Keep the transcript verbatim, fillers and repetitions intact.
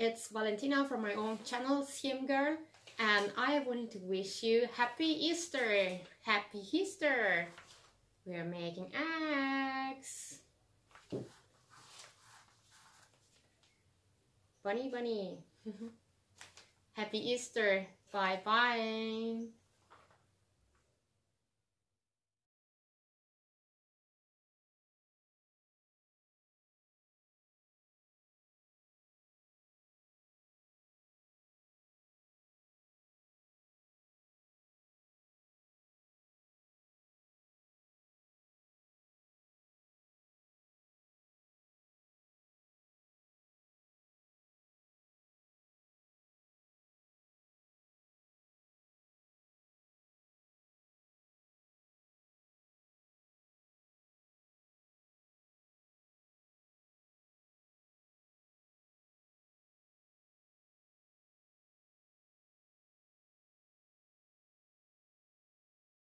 it's Valentina from my own channel, Sim Girl, and I wanted to wish you Happy Easter! Happy Easter! We are making eggs! Bunny bunny! Happy Easter! Bye bye!